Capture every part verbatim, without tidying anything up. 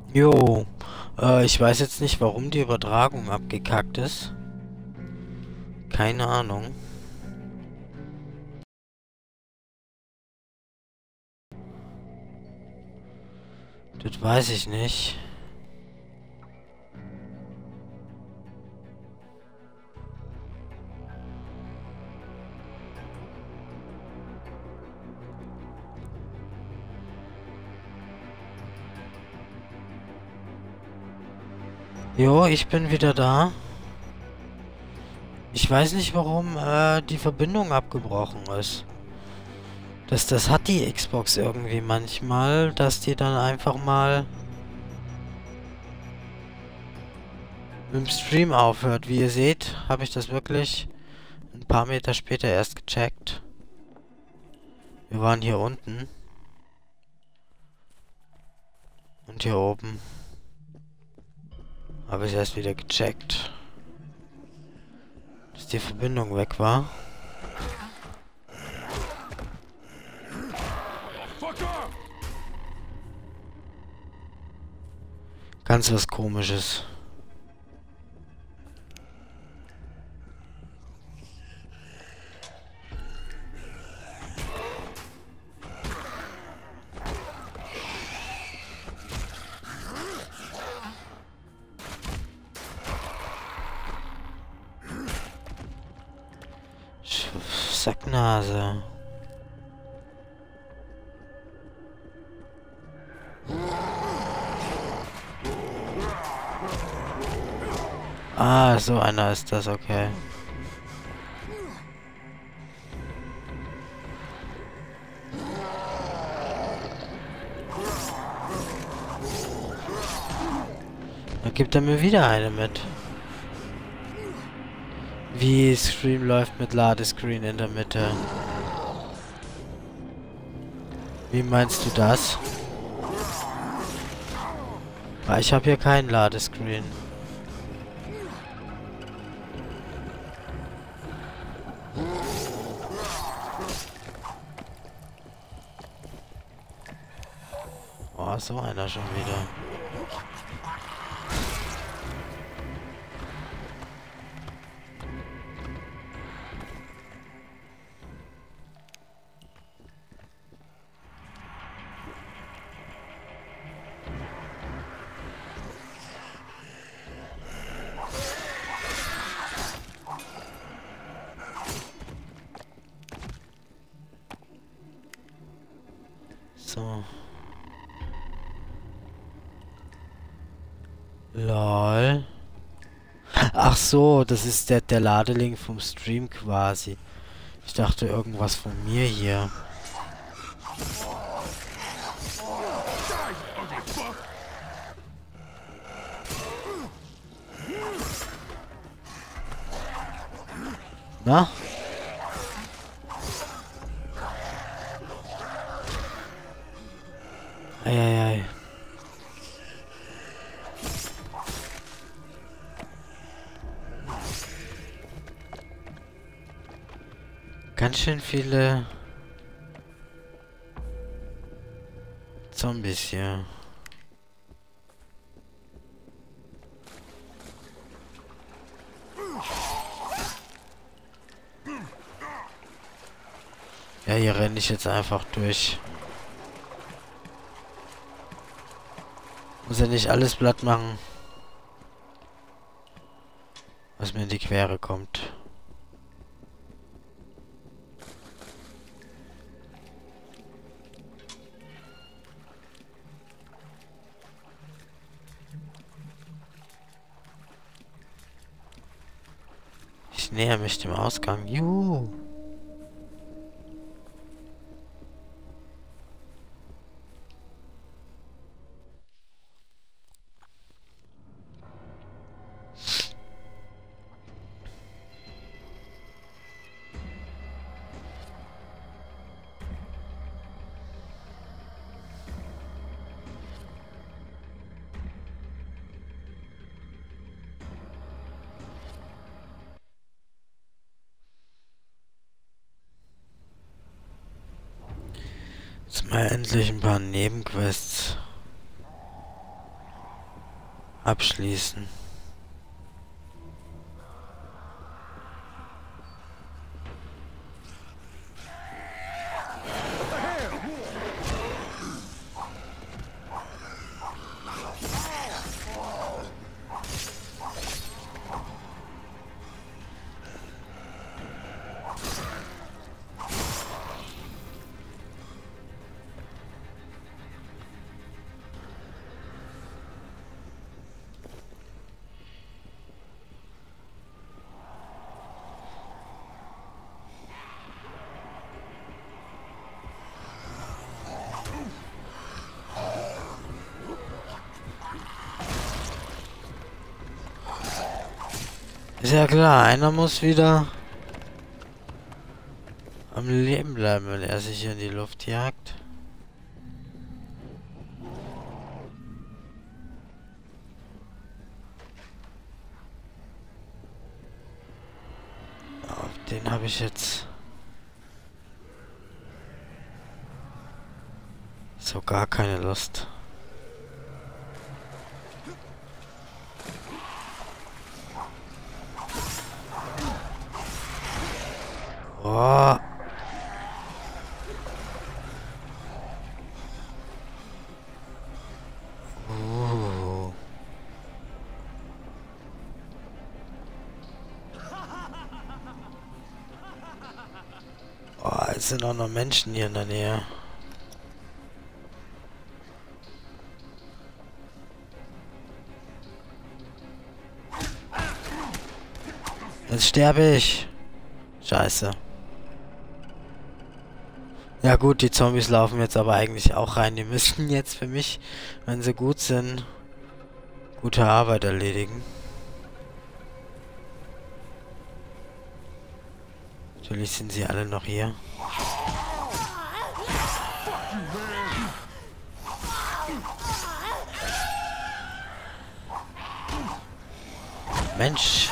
Jo, äh, ich weiß jetzt nicht, warum die Übertragung abgekackt ist. Keine Ahnung. Das weiß ich nicht. Jo, ich bin wieder da. Ich weiß nicht, warum äh, die Verbindung abgebrochen ist. Das, das hat die Xbox irgendwie manchmal, dass die dann einfach mal mit dem Stream aufhört. Wie ihr seht, habe ich das wirklich ein paar Meter später erst gecheckt. Wir waren hier unten. Und hier oben habe ich erst wieder gecheckt, dass die Verbindung weg war. Ganz was Komisches. Sacknase. Ah, so einer ist das, okay. Da gibt er mir wieder eine mit. Wie Stream läuft mit Ladescreen in der Mitte. Wie meinst du das? Weil ich habe hier keinen Ladescreen. Oh, so einer schon wieder. So. Lol. Ach so, das ist der, der Ladelink vom Stream quasi. Ich dachte irgendwas von mir hier. Na? Eieiei. Ganz schön viele Zombies hier. Ja, hier renne ich jetzt einfach durch. Muss ja nicht alles platt machen, was mir in die Quere kommt. Ich näher mich dem Ausgang. Juhu. Jetzt mal endlich ein paar Nebenquests. abschließen. Ist ja klar, einer muss wieder am Leben bleiben, wenn er sich hier in die Luft jagt. Auf den habe ich jetzt so gar keine Lust. Oh. Uh. Oh, es sind auch noch Menschen hier in der Nähe. Jetzt sterbe ich. Scheiße. Ja gut, die Zombies laufen jetzt aber eigentlich auch rein. Die müssten jetzt für mich, wenn sie gut sind, gute Arbeit erledigen. Natürlich sind sie alle noch hier. Mensch.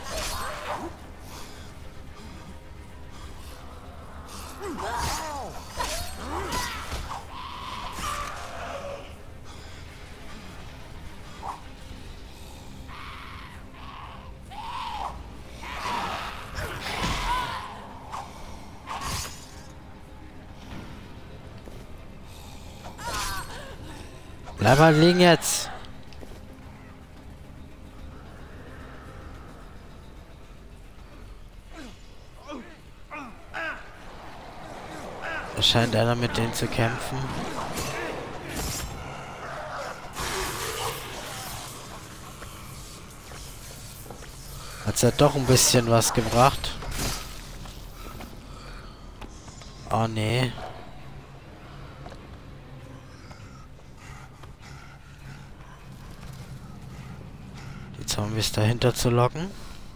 Bleib mal liegen jetzt. Da scheint einer mit denen zu kämpfen. Hat's ja doch ein bisschen was gebracht. Oh nee. Die Zombies dahinter zu locken.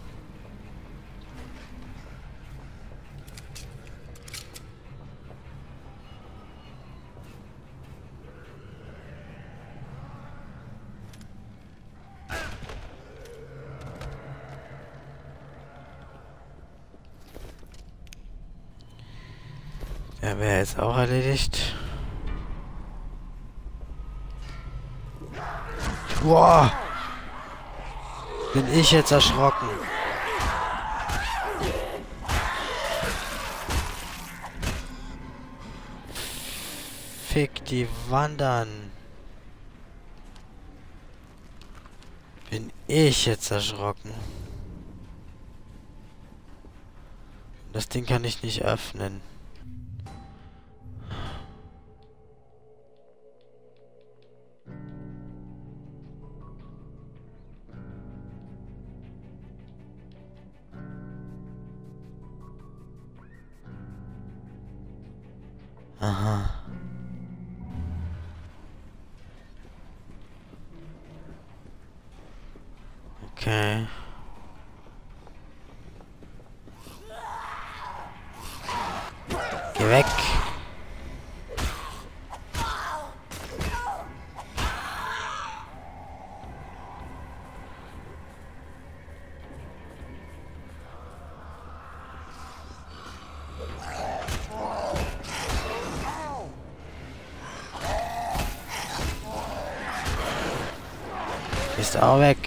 Der wäre jetzt auch erledigt. Wow! Bin ich jetzt erschrocken. Fick die Wandern. Bin ich jetzt erschrocken. Das Ding kann ich nicht öffnen. Aha. Okay. Geh weg. Ist auch weg.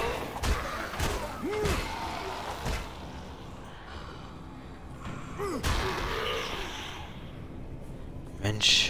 Mensch.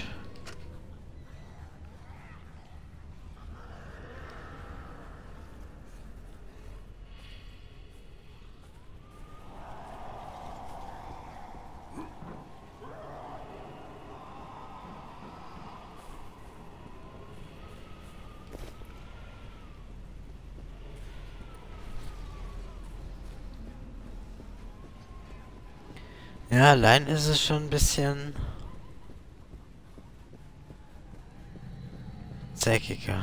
Ja, allein ist es schon ein bisschen zackiger.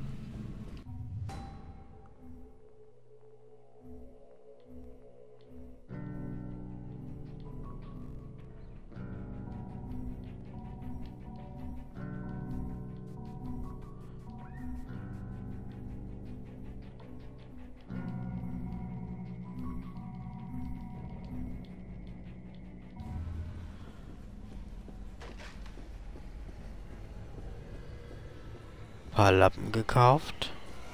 Paar Lappen gekauft.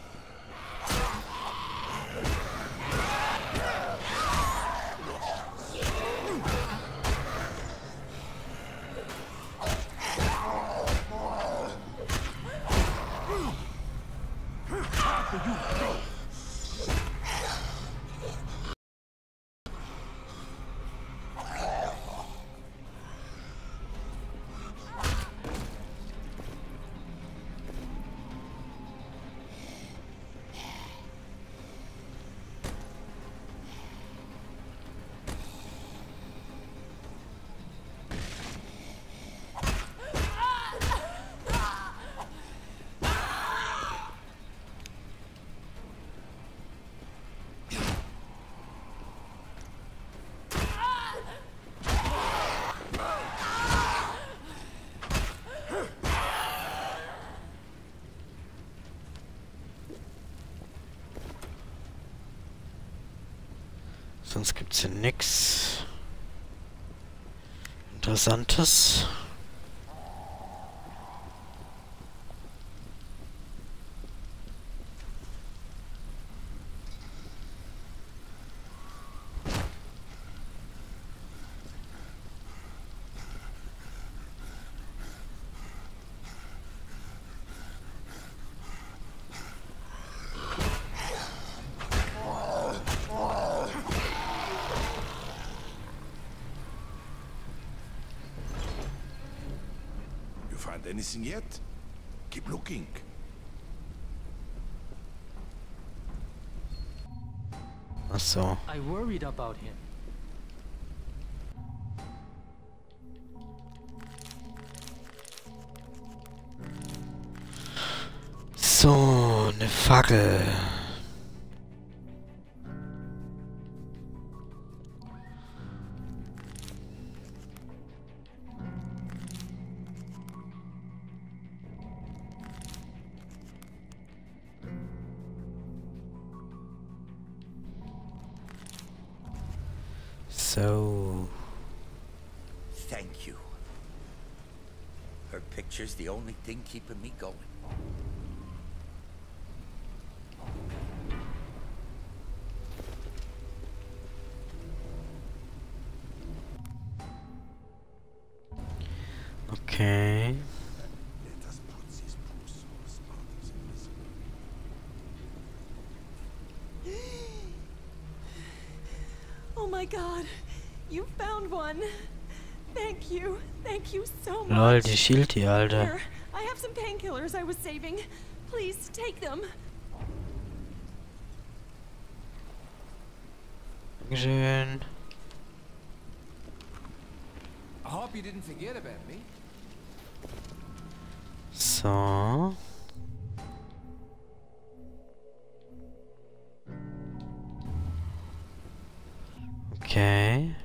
Sonst gibt's hier nix Interessantes. Find anything yet? Keep looking. Ach so. I worried about him. So, eine Fackel. So. Thank you. Her picture's the only thing keeping me going. Okay. Oh my god, you found one. Thank you. Thank you so much. Lol, die schielt die, Alter. Here, I have some painkillers I was saving. Please take them. Dankeschön. I hope you didn't forget about me. So. Okay.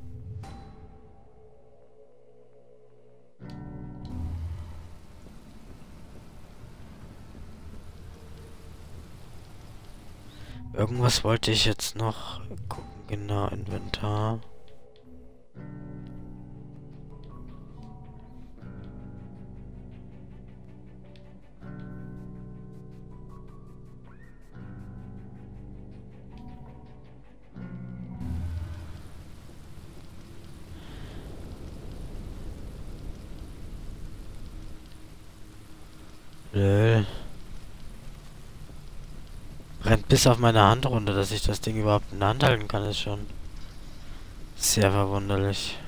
Irgendwas wollte ich jetzt noch gucken. Genau, Inventar. Lol. Rennt bis auf meine Hand runter, dass ich das Ding überhaupt in der Hand halten kann, ist schon sehr verwunderlich.